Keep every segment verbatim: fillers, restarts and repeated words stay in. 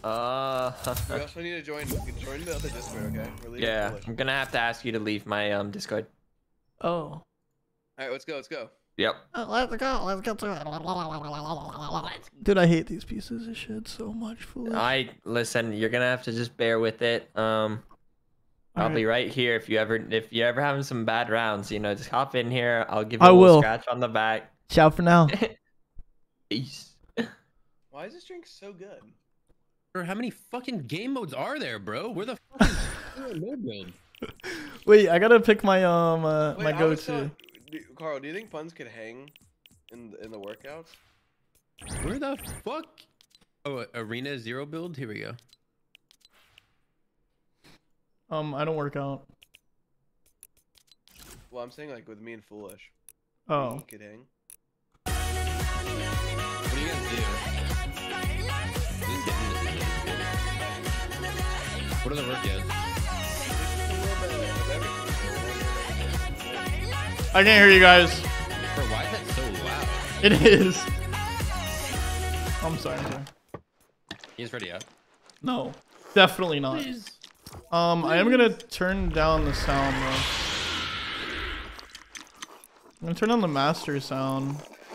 Uh, We also need to join join the other Discord, okay? We're leaving yeah, Foolish. I'm gonna have to ask you to leave my um Discord. Oh. All right, let's go. Let's go. Yep. Let's go. Let's get to it. Dude, I hate these pieces of shit so much. Foolish. I listen. You're gonna have to just bear with it. Um, I'll Alright. be right here if you ever if you're ever having some bad rounds. You know, just hop in here. I'll give you I a little will. scratch on the back. Ciao for now. Peace. Why is this drink so good? Bro, how many fucking game modes are there, bro? Where the fuck is no build? Wait, I gotta pick my um uh, Wait, my I was go-to. telling- do- Carl, do you think puns could hang in in the workouts? Where the fuck? Oh, arena zero build. Here we go. Um, I don't work out. Well, I'm saying like with me and Foolish. Oh. He could hang. What do you guys do? Just get into this build. What are the workouts? I can't hear you guys. Bro, why is that so loud? It is. I'm sorry. I'm sorry. He's ready up. No, definitely not. Please. Um, I am gonna turn down the sound though. I'm gonna turn down the master sound.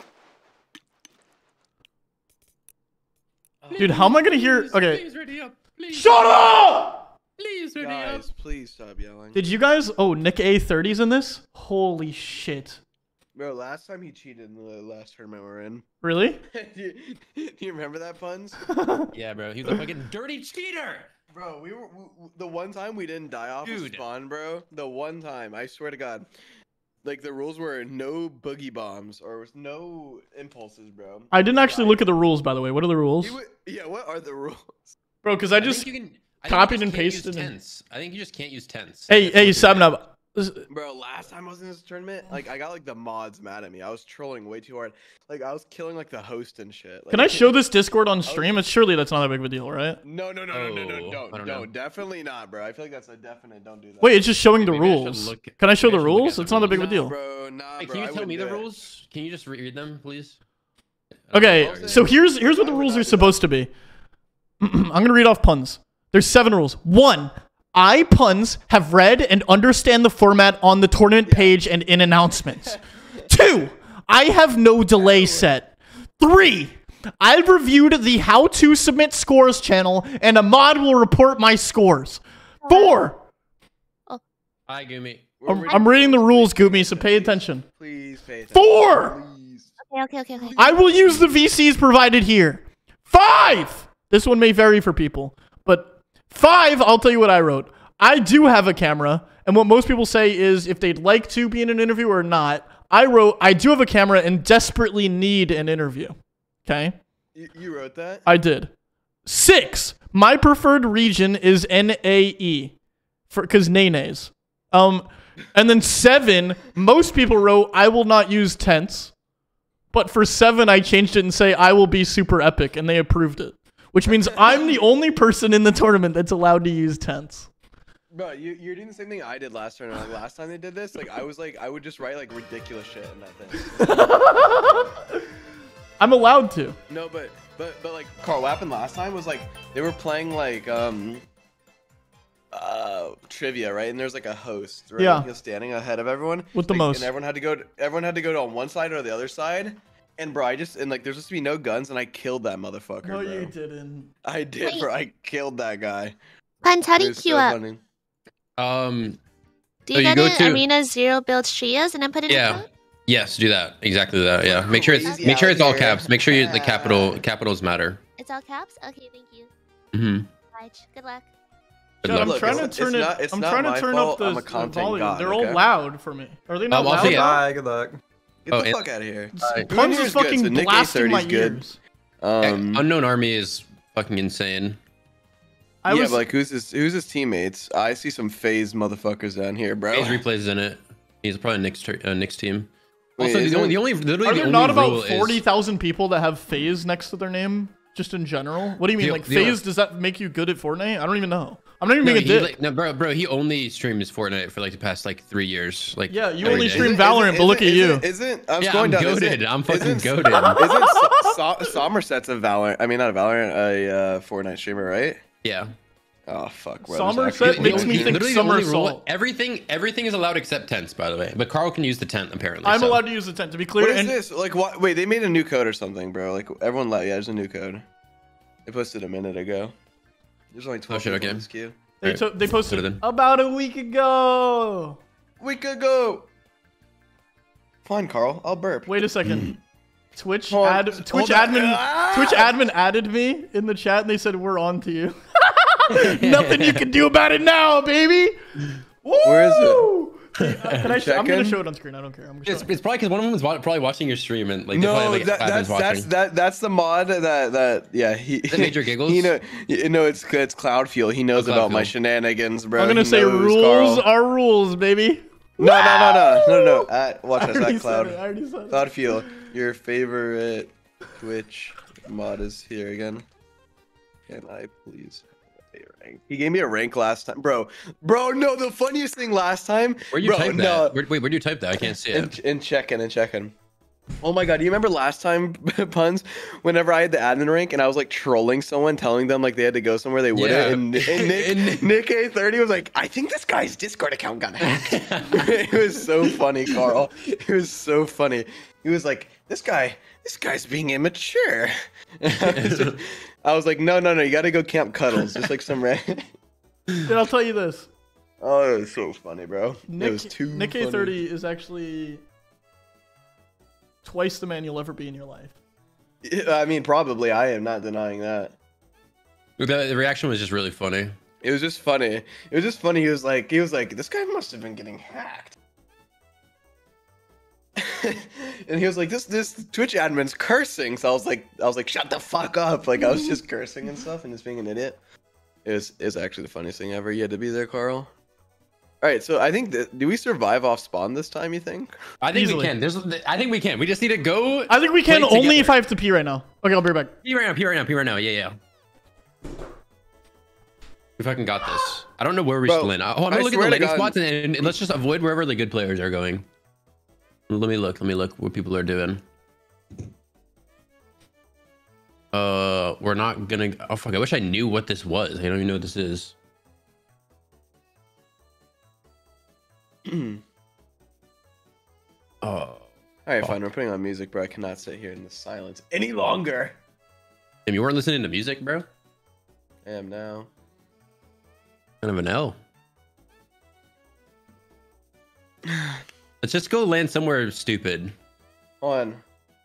Dude, how am I gonna hear? Okay. Please ready up. Please. Shut up! Please ready up. Guys, please stop yelling. Did you guys? Oh, Nick A thirty's in this? Holy shit! Bro, last time he cheated in the last tournament we're in. Really? do, you, do you remember that, puns? Yeah, bro. He's a fucking dirty cheater. Bro, we were we, we- the one time we didn't die off of Dude. spawn, bro. The one time, I swear to God, like the rules were no boogie bombs or was no impulses, bro. I didn't actually look at the rules, by the way. What are the rules, He would- yeah, what are the rules? bro? Because I I just think you can, I think you copied just and can't use pasted and- Tense. I think you just can't use tense. hey That's hey what seven you're up. This- Bro, last time I was in this tournament, like I got like the mods mad at me. I was trolling way too hard. Like I was killing like the host and shit. Like, Can I show this Discord on stream? It's surely that's not a big of a deal, right? No, no, no, no, no, no, Oh, don't, I don't don't, know. definitely not, bro. I feel like that's a definite. Don't do that. Wait, it's just showing the Maybe I should rules. look- Can I show maybe the I should look rules? at the It's not a big of a Nah, deal. bro. Nah, Hey, bro. can you I tell wouldn't me the do it. rules? Can you just read them, please? Okay, Okay. so here's here's what the I would rules not are do supposed to be. I'm gonna read off puns. There's seven rules. One, I puns have read and understand the format on the tournament page and in announcements. Two, I have no delay set. Three, I've reviewed the how to submit scores channel and a mod will report my scores. Four, Hi, Gumi. We're I'm, reading I'm reading the rules, Please, Goomy, so pay attention. Please pay attention. Four, Please. Okay, okay, okay, okay. I will use the V Cs provided here. Five! This one may vary for people, but five, I'll tell you what I wrote. I do have a camera, and what most people say is if they'd like to be in an interview or not, I wrote, I do have a camera and desperately need an interview. Okay? You, you wrote that? I did. Six, my preferred region is N A E, for because Nene's. Um, and then seven, most people wrote, I will not use tense. But for seven, I changed it and say, I will be super epic, and they approved it. Which means I'm the only person in the tournament that's allowed to use tense. Bro, you, you're doing the same thing I did last tournament. Like, last time they did this, like I was like, I would just write like ridiculous shit in that thing. I'm allowed to. No, but but but like Carl, what happened last time was like they were playing like um uh trivia, right? And there's like a host, right? Yeah. He was standing ahead of everyone With the like, most. and everyone had to go. To, everyone had to go to on one side or the other side. And bro, I just and like there's supposed to be no guns, and I killed that motherfucker. No, bro. you didn't. I did, bro. I killed that guy. Puns, how It do you was queue so up? funny. Um, Do So you you go go to to- Arena Zero build Shias and then put it yeah. in? Yes, do that. Exactly that. Yeah. Make sure it's Crazy make sure out it's all here. caps. Make sure you the capital capitals matter. It's all caps? Okay, thank you. Mm-hmm. Right, good luck. Good Chad, I'm luck. Look, trying to it's- turn it's it. not- it's I'm not trying to my turn fault, up the, I'm a the content volume. god, They're all okay? loud for me. Are they not Um, also, loud? yeah. Bye, good luck. Get Oh, the and- fuck out of here. Alright. Puns Who is is good? fucking So Nick blasting my A thirty is good. ears. Um, Unknown Army is fucking insane. I yeah, was but like who's his who's his teammates? I see some phase motherfuckers down here, bro. Hayes replays in it. He's probably Nick's tur- uh, Nick's team. Wait, Also, is the only, there- the only literally Are the there only not rule about is forty thousand people that have phase next to their name? just in general? What do you mean? The- Like, the- FaZe, does that make you good at Fortnite? I don't even know. I'm not even No, being a he, dick. like, no, bro, bro, he only streams Fortnite for like the past like three years. Like, Yeah, you every only day. stream Isn't- Valorant, isn't- but look at isn't- you. Isn't, isn't I'm Yeah, going I'm down. goated. Isn't, I'm fucking isn't, goated. Isn't so, so, Somerset's a Valorant? I mean, not a Valorant, a uh, Fortnite streamer, right? Yeah. Oh fuck. Bro, Somerset there's actually- makes me The- think literally the only rule- somersault. Everything, everything is allowed except tents, by the way. But Carl can use the tent apparently. I'm so. allowed to use the tent, to be clear. What is and this? Like, what? Wait, they made a new code or something, bro. Like, everyone, let, yeah, there's a new code. They posted a minute ago. There's only twelve shit, people okay. in this queue. They, Alright, to- they posted put it in. about a week ago. We could go. Fine, Carl. I'll burp. Wait a second. Twitch Hold on, ad, hold Twitch on. admin Ah! Twitch admin added me in the chat and they said we're on to you. Nothing you can do about it now, baby. Where is it? Woo! Hey, uh, can I? Sh- I'm gonna Check-in? show it on screen. I don't care. I'm It's, showing. it's probably because one of them is wa- probably watching your stream and like they're No, probably, like, that, admin's that's that's watching. that that's the mod that that yeah he. Is it Major Giggles? You know, you know it's it's Cloud Fuel. He knows Oh, Cloud about my Fuel. shenanigans, bro. I'm gonna He say knows, rules Carl. are rules, baby. No, no, no, no, no, no. At, watch I us already at said Cloud. it. I already said it. Cloud Fuel. Your favorite Twitch mod is here again. Can I please have a rank? He gave me a rank last time, bro. Bro, no. The funniest thing last time, Where'd you bro. type no. that? Where, wait, where'd you type that? I can't see it. In, in checking and checking. Oh my god, do you remember last time, Puns, whenever I had the admin rank and I was like trolling someone, telling them like they had to go somewhere they wouldn't, Yeah. and, and Nick, And- Nick A thirty was like, I think this guy's Discord account got hacked. It was so funny, Carl. It was so funny. He was like, this guy, this guy's being immature. I was, just- I was like, no, no, no, you gotta go Camp Cuddles, just like some ran. Dude, I'll tell you this. Oh, it was so funny, bro. Nick, it was too Nick funny. A thirty is actually twice the man you'll ever be in your life. I mean, probably. I am not denying that. The, the reaction was just really funny. It was just funny. It was just funny. He was like, he was like, this guy must have been getting hacked. And he was like, this this Twitch admin's cursing. So I was like, I was like, shut the fuck up. Like I was just cursing and stuff and just being an idiot. It was is actually the funniest thing ever. You had to be there, Carl. All right, so I think that do we survive off spawn this time? You think? I think Easily. we can. There's, I think we can. We just need to go. I think we can play only together. if I have to pee right now. Okay, I'll be right back. Pee right now. Pee right now. Pee right now. Yeah, yeah. We fucking got this. I don't know where we Bro, should land. Oh, I'm I gonna look at swear the to landing God. spots and, and, and let's just avoid wherever the good players are going. Let me look. Let me look what people are doing. Uh, we're not gonna. Oh fuck! I wish I knew what this was. I don't even know what this is. Oh, All right, fine. We're putting on music, bro. I cannot sit here in the silence any longer. damn, you weren't listening to music, bro? I am now. Kind of an L. Let's just go land somewhere stupid. On.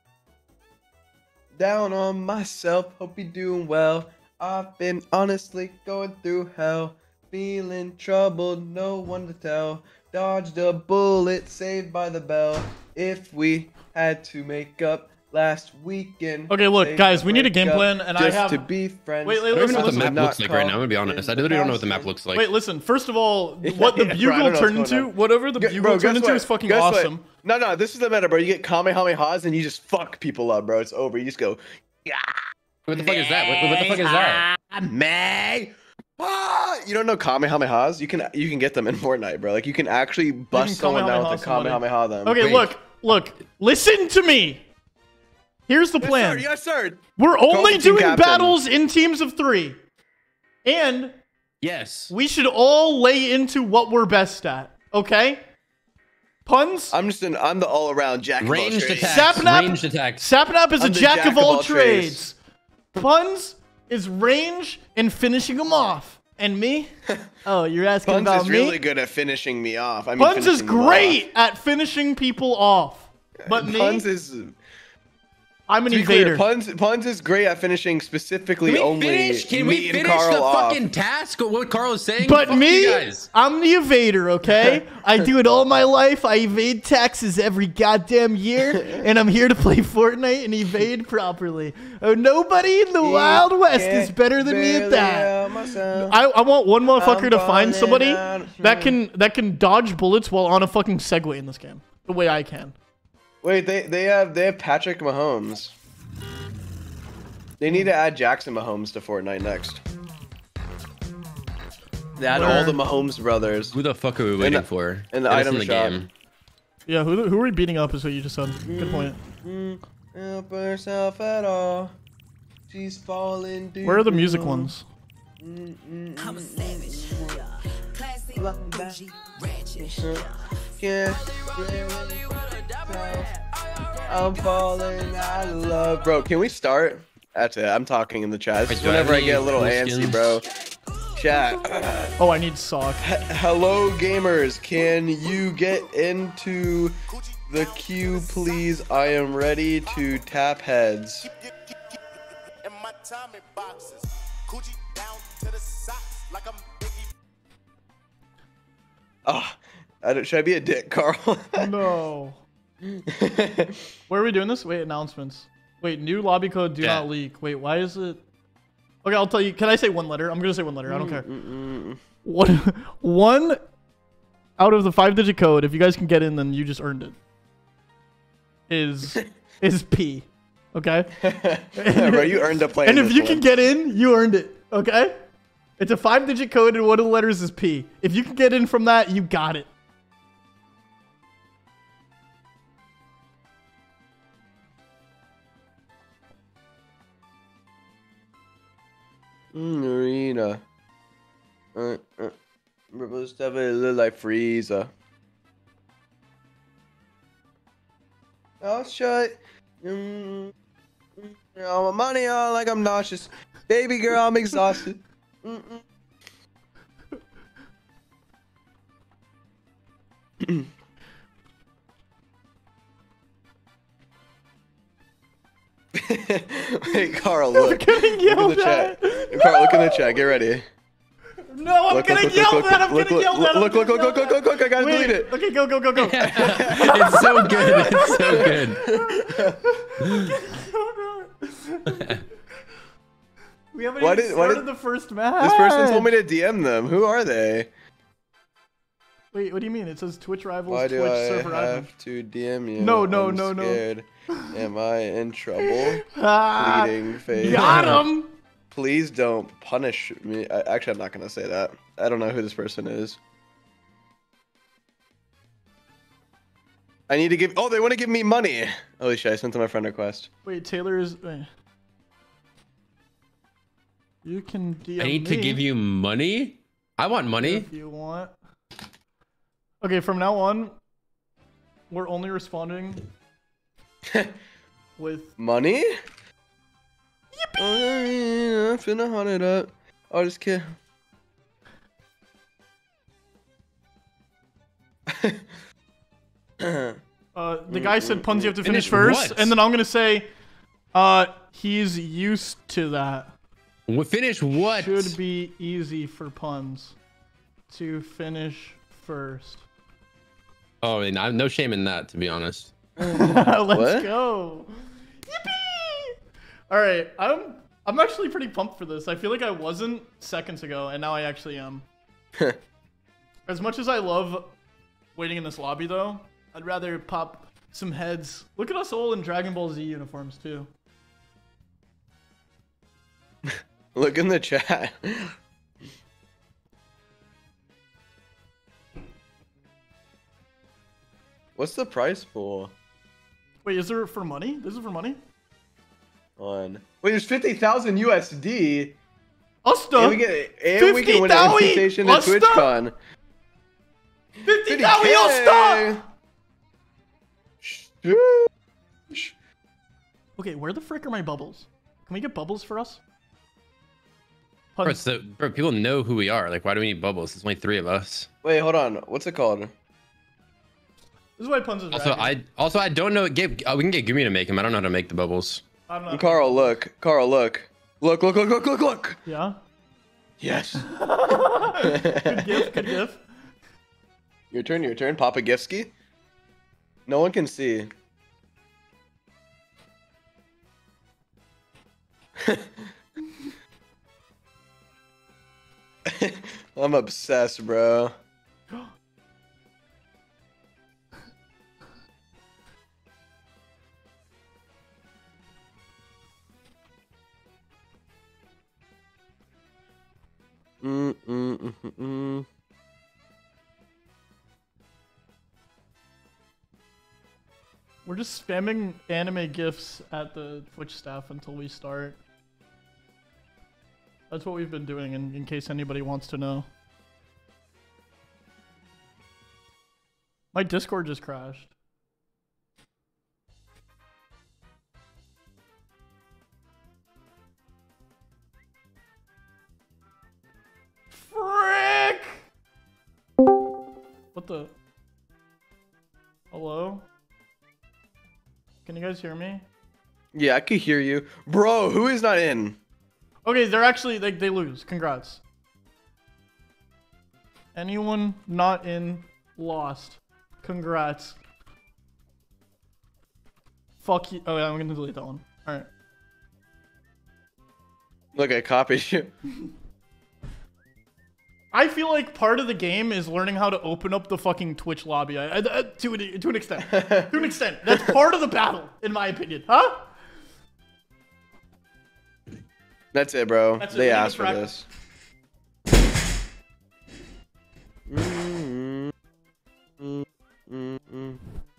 Down on myself, hope you're doing well. I've been honestly going through hell. Feeling troubled, no one to tell. Dodged a bullet, saved by the bell. If we had to make up last weekend. Okay, look, saved guys, to we need a break game up plan, and I just have- to be friends. Wait, wait, I don't even know what the listen, map Not looks like right now. I'm gonna be honest. I literally don't know what the map looks like. Wait, listen. First of all, what the Yeah, bro, I bugle don't know turned what's going into, on. whatever the Gu- bugle bro, turned guess into, what? is fucking Guess what? awesome. No, no, this is the meta, bro. You get Kamehamehas and you just fuck people up, bro. It's over. You just go, What the fuck is that? What, what the fuck is that? May. Ah! You don't know Kamehamehas? You can you can get them in Fortnite, bro. Like you can actually bust someone down with a Kamehameha somebody. Kamehameha them. Okay, Wait. look, look. Listen to me. Here's the Yes, plan. sir. Yes, sir. We're only the team doing captain. battles in teams of three. And Yes. we should all lay into what we're best at. Okay? Puns? I'm just an I'm the all around jack. of all Ranged trades. attacks. Sapnap- Ranged attacks. Sapnap is I'm a the jack, of all, trades. trades. Puns is range and finishing them off. And me? Oh, you're asking Puns about is me? really good at finishing me off. I mean, Puns is finishing them great at finishing people off. But off. me, Puns is. I'm an To be clear, evader. Puns Puns is great at finishing specifically Can we only finish? Can me we and finish Carl the off. fucking task? What Carl is saying? But Fuck me, you guys. I'm the evader, okay? I do it all my life. I evade taxes every goddamn year, and I'm here to play Fortnite and evade properly. Oh, nobody in the Wild West is better than me at that. I, I want one motherfucker to find somebody that can that can dodge bullets while on a fucking Segway in this game, the way I can. Wait, they they have they have Patrick Mahomes. They need to add Jackson Mahomes to Fortnite next. They add all the Mahomes brothers. Who the fuck are we waiting the- for? in the Get us item in the shop. game. Yeah, who who are we beating up is what you just said. Good point. Mm, help herself at all. She's falling. Deep Where are the music below. ones? Mm, mm, I'm a mm, savage. mm, Yeah. Classy, mm. bougie, ratchet. Mm. Yeah. I'm falling out of love, bro. Can we start? That's it. I'm talking in the chat. This is Wait, do I whenever I have get a any little cool antsy, skins? bro. Chat. Oh, I need sock. H- Hello, gamers. Can you get into the queue, please? I am ready to tap heads. In my Tommy boxes, Coochie down to the socks like I'm Biggie. Oh, I don't, should I be a dick, Carl? No. Where are we doing this? Wait, announcements. Wait, new lobby code, do Yeah. not leak. Wait, why is it? Okay, I'll tell you. Can I say one letter? I'm gonna say one letter. I don't care. Mm-mm. One, one out of the five-digit code. If you guys can get in, then you just earned it. Is is P? Okay. Bro, you earned a play. And in if this you can one. get in, you earned it. Okay. It's a five-digit code, and one of the letters is P. If you can get in from that, you got it. Mm, Arena. Uh, uh, Ripple stuff it look like Frieza. I'll shut. Mm, mm, all my money on like I'm nauseous. Baby girl, I'm exhausted. Mm-mm. Wait, Carl, look. getting Look in yelled the chat. at. Carl, look in the chat. Get ready. No, I'm Look, getting look, look, yelled look, at. I'm look, getting look, yelled at. I'm look, look, getting look, look, yelled look, look, look, I gotta Wait, delete it. Okay, go, go, go, go. It's so good. It's so good. We haven't Why even did- why started did- the first match. This person told me to D M them. Who are they? Wait, what do you mean? It says Twitch rivals, Why Twitch do I server admin. have to D M you? No, no, I'm no, no. scared. Am I in trouble? Ah, Bleeding face. got him. Please don't punish me. I, actually, I'm not gonna say that. I don't know who this person is. I need to give. Oh, they want to give me money. Holy shit! I sent to my friend request. Wait, Taylor is. Wait. You can D M I need me to give you money. I want money. if you want. Okay, from now on, we're only responding with. Money? Yippee! Oh, yeah, I'm finna hunt it up. Oh, just kid. Uh, the guy said, "Puns, you have to finish, Finish first," what? and then I'm gonna say, "Uh, he's used to that. Wh- Finish what? Should be easy for puns to finish first." Oh, I mean, I- no shame in that, to be honest. Let's What? go. Yippee! All right, I'm I'm actually pretty pumped for this. I feel like I wasn't seconds ago, and now I actually am. As much as I love waiting in this lobby, though, I'd rather pop some heads. Look at us all in Dragon Ball Z uniforms, too. Look in the chat. What's the price pool? Wait, is there for money? This is for money? On. Wait, there's fifty thousand U S D. Usta! And we get and we can win an fifty thousand invitation to Usta? TwitchCon. fifty thousand Usta! Sheesh. Okay, where the frick are my bubbles? Can we get bubbles for us? Bro, Puns. so, bro, people know who we are. Like, why do we need bubbles? There's only three of us. Wait, hold on. What's it called? This is why Puns is Also, ragged. I also I don't know. Get, uh, we can get Gumi to make them. I don't know how to make the bubbles. I'm not. Carl, look. Carl, look. Look, look, look, look, look, look. Yeah? Yes. Good gift, good gift. Your turn, your turn. Papa Gifsky. No one can see. I'm obsessed, bro. Mm, mm, mm, mm, mm. We're just spamming anime gifs at the Twitch staff until we start. That's what we've been doing, in, in case anybody wants to know. My Discord just crashed. Frick! What the? Hello? Can you guys hear me? Yeah, I could hear you. Bro, who is not in? Okay, they're actually, they, they lose. Congrats. Anyone not in lost. Congrats. Fuck you. Oh, yeah, I'm gonna delete that one. Alright. Look, I copied you. I feel like part of the game is learning how to open up the fucking Twitch lobby. I, I, I- to, an, to an extent. To an extent. That's part of the battle, in my opinion. Huh? That's it, bro. That's it, They we need to asked for practice. this. Mm, mm, mm, mm.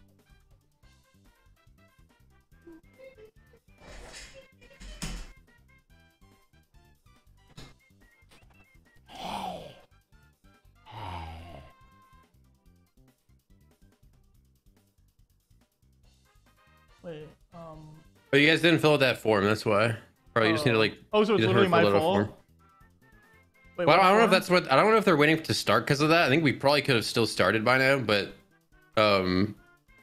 Wait, um... But you guys didn't fill out that form. That's why. Probably you just need to like. Oh, so it's you just literally need to my fill out a fault? form. Wait, Well, what I don't know form? if that's what. I don't know if they're waiting to start because of that. I think we probably could have still started by now, but um,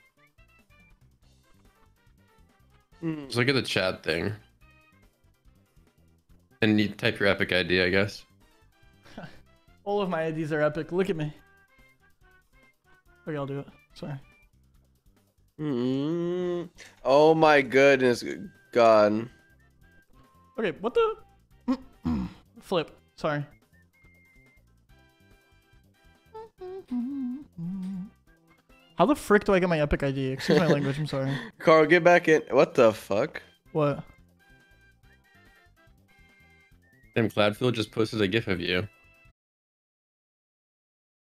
Mm. just look at the chat thing, and you type your epic I D, I guess. All of my I Ds are epic. Look at me. Okay, I'll do it. Sorry. Mm. Oh my goodness, God. Okay, what the? Flip. Sorry. How the frick do I get my epic I D? Excuse my language, I'm sorry. Carl, get back in. What the fuck? What? Tim Cloudfield just posted a gif of you.